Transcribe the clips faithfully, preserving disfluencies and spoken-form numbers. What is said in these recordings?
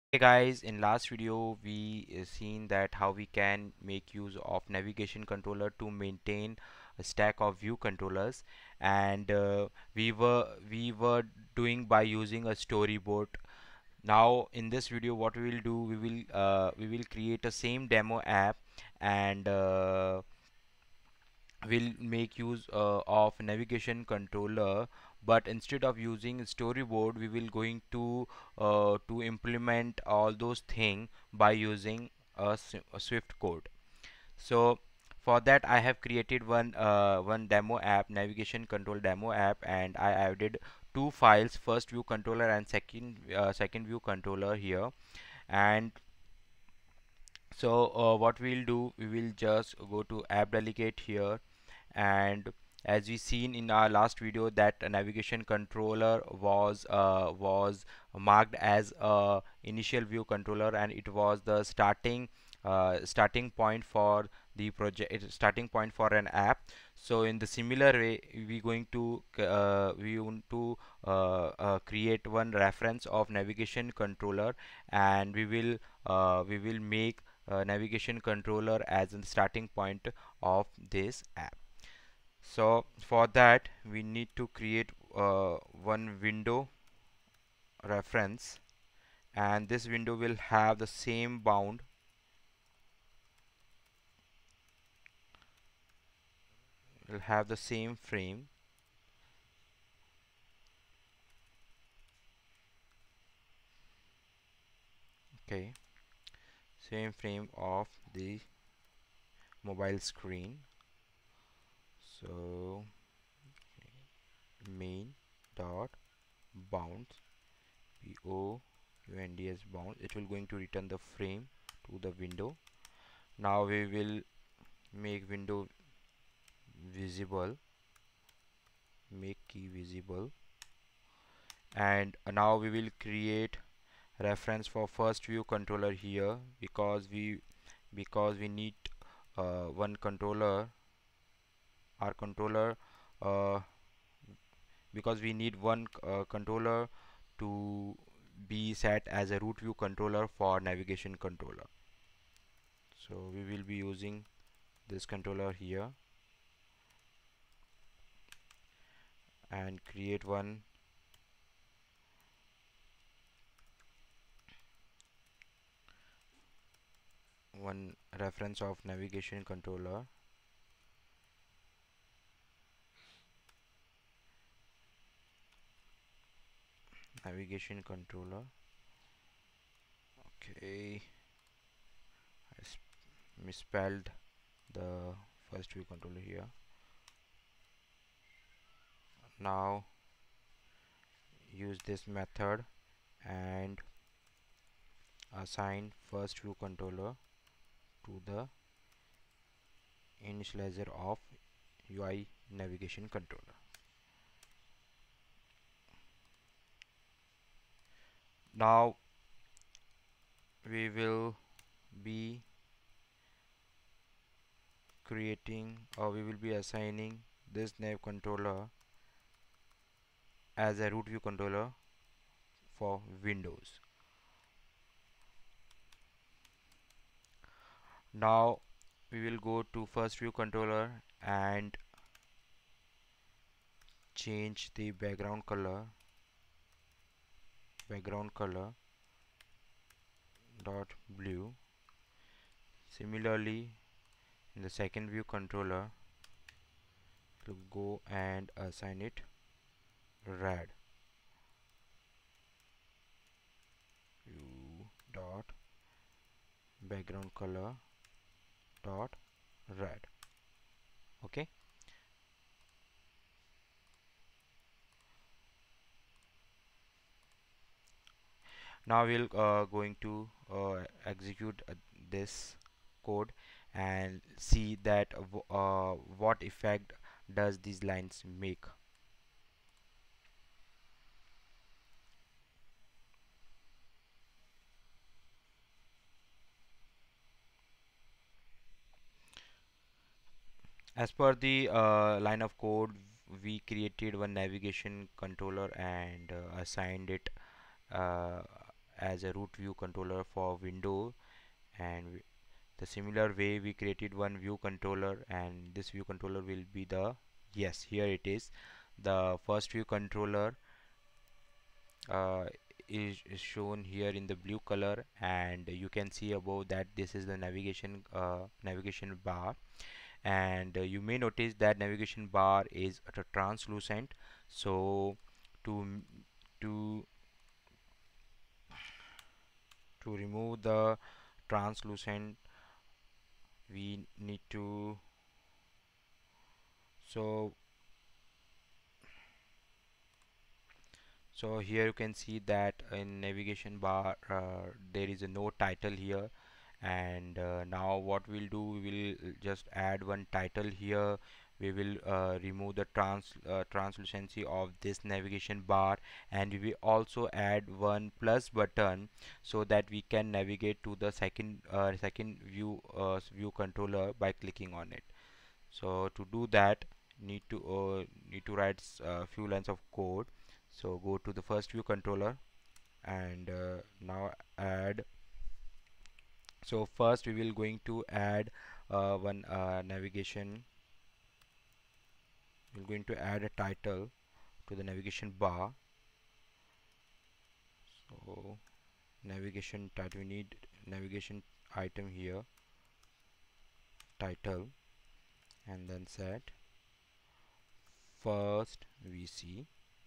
Hey guys, in last video we uh, seen that how we can make use of navigation controller to maintain a stack of view controllers, and uh, we were we were doing by using a storyboard. Now in this video what we will do, we will uh, we will create a same demo app, and uh, will make use uh, of navigation controller, but instead of using storyboard we will going to uh, to implement all those things by using a, s- a swift code. So for that I have created one uh, one demo app, navigation control demo app, and I added two files, first view controller and second uh, second view controller here. And so uh, what we'll do, we will just go to app delegate here, and as we seen in our last video that a navigation controller was uh, was marked as a initial view controller, and it was the starting uh, starting point for the project, starting point for an app. So in the similar way we going to uh, we want to uh, uh, create one reference of navigation controller, and we will uh, we will make uh, navigation controller as the starting point of this app. So for that we need to create uh, one window reference, and this window will have the same bound, will have the same frame. Okay, same frame of the mobile screen. So main dot bounds, b o u n d s bound, it will going to return the frame to the window. Now we will make window visible, make key visible, and uh, now we will create reference for first view controller here, because we because we need uh, one controller, our controller uh, because we need one uh, controller to be set as a root view controller for navigation controller. So we will be using this controller here and create one one reference of navigation controller. Navigation controller. Okay, I misspelled the first view controller here. Now use this method and assign first view controller to the initializer of U I navigation controller. Now we will be creating, or we will be assigning this nav controller as a root view controller for Windows. Now we will go to first view controller and change the background color, background color dot blue. Similarly, in the second view controller, to go and assign it red. View dot background color dot red. Okay. Now we'll uh, going to uh, execute uh, this code and see that uh, w- uh, what effect does these lines make. As per the uh, line of code, we created one navigation controller and uh, assigned it uh, as a root view controller for window, and we, the similar way we created one view controller, and this view controller will be the, yes, here it is, the first view controller uh, is, is shown here in the blue color, and you can see above that this is the navigation uh, navigation bar. And uh, you may notice that navigation bar is at a translucent. So to to to remove the translucent, we need to, so so here you can see that in navigation bar uh, there is a no title here. And uh, now what we'll do, we will just add one title here. We will uh, remove the trans uh, translucency of this navigation bar, and we will also add one plus button so that we can navigate to the second uh, second view uh, view controller by clicking on it. So to do that, need to uh, need to write a uh, few lines of code. So go to the first view controller, and uh, now add, so first we will going to add uh, one uh, navigation, we're going to add a title to the navigation bar. So navigation title, we need navigation item here, title, and then set first V C.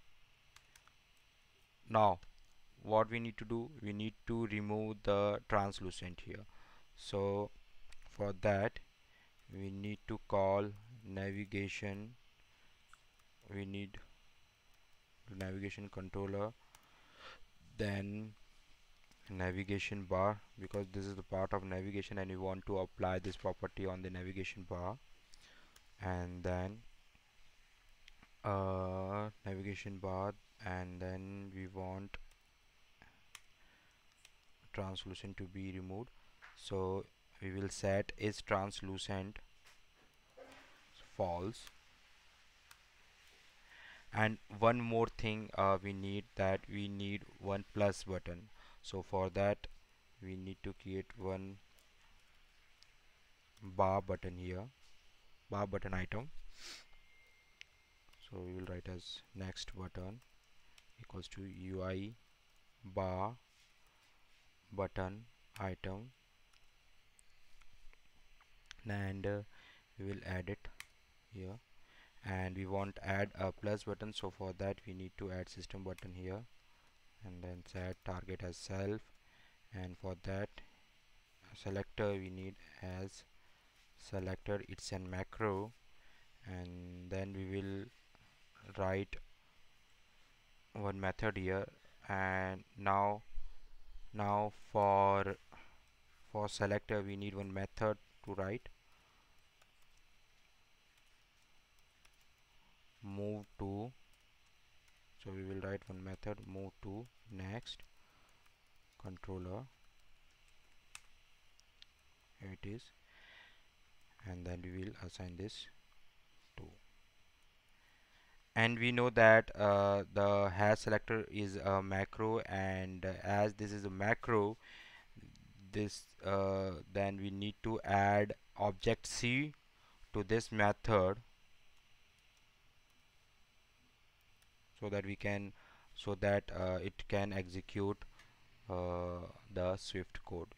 Now what we need to do, we need to remove the translucent here. So for that we need to call navigation, we need the navigation controller, then navigation bar, because this is the part of navigation and we want to apply this property on the navigation bar. And then uh, navigation bar, and then we want translucent to be removed. So we will set is translucent false. And one more thing uh, we need, that we need one plus button. So for that we need to create one bar button here, bar button item. So we will write as next button equals to U I bar button item, and uh, we will add it here. And we want add a plus button, so for that we need to add system button here, and then set target as self. And for that selector we need as selector, it's a macro. And then we will write one method here. And now now for for selector we need one method to write, move to, so we will write one method move to next controller, here it is. And then we will assign this to, and we know that uh, the hash selector is a macro, and uh, as this is a macro, this uh, then we need to add object C to this method, so that we can, so that uh, it can execute uh, the Swift code.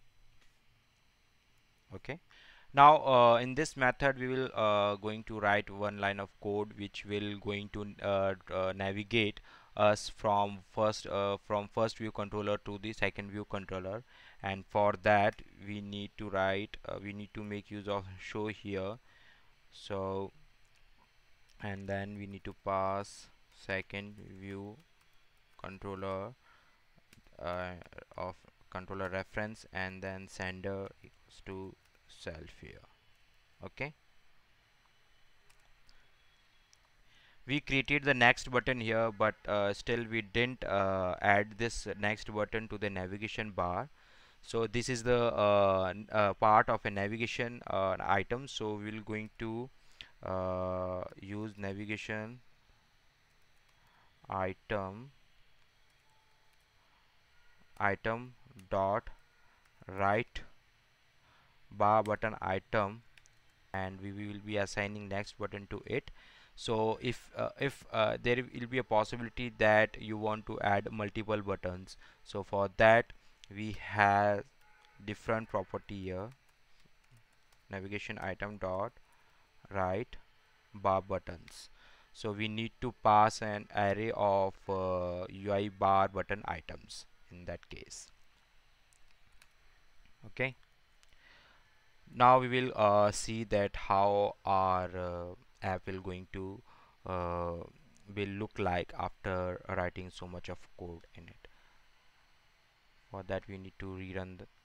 Okay, now uh, in this method we will uh, going to write one line of code which will going to uh, uh, navigate us from first uh, from first view controller to the second view controller. And for that we need to write uh, we need to make use of show here. So and then we need to pass second view controller uh, of controller reference, and then sender equals to self here. Okay, we created the next button here, but uh, still we didn't uh, add this next button to the navigation bar. So this is the uh, uh, part of a navigation uh, item, so we're going to uh, use navigation item item dot right bar button item, and we will be assigning next button to it. So if uh, if uh, there will be a possibility that you want to add multiple buttons, so for that we have different property here, navigation item dot right bar buttons. So we need to pass an array of uh, U I bar button items in that case. Okay, now we will uh, see that how our uh, app will going to uh, will look like after writing so much of code in it. For that we need to rerun the.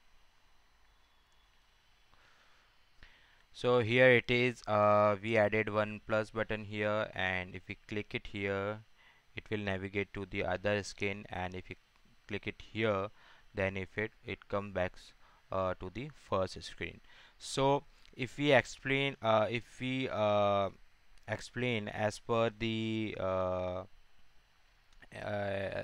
So here it is, uh, we added one plus button here, and if we click it here it will navigate to the other screen, and if you click it here then if it it comes back uh, to the first screen. So if we explain uh, if we uh, explain as per the uh, uh,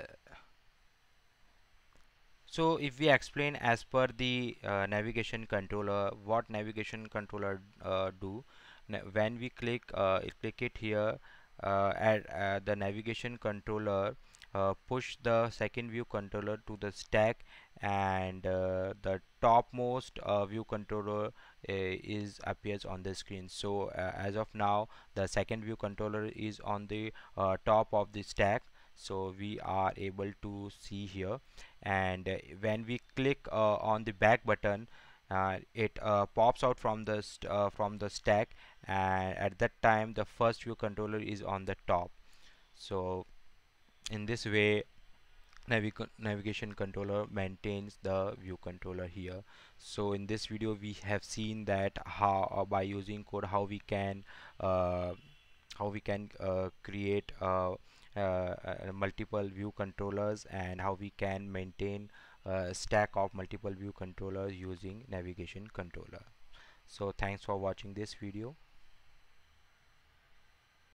so if we explain as per the uh, navigation controller, what navigation controller uh, do, Na when we click uh, click it here, uh, at uh, the navigation controller uh, push the second view controller to the stack, and uh, the topmost uh, view controller uh, is appears on the screen. So uh, as of now the second view controller is on the uh, top of the stack, so we are able to see here. And uh, when we click uh, on the back button, uh, it uh, pops out from the st uh, from the stack, and at that time the first view controller is on the top. So in this way Navic navigation controller maintains the view controller here. So in this video we have seen that how uh, by using code how we can uh, how we can uh, create uh, uh, uh, multiple view controllers, and how we can maintain a stack of multiple view controllers using navigation controller. So thanks for watching this video.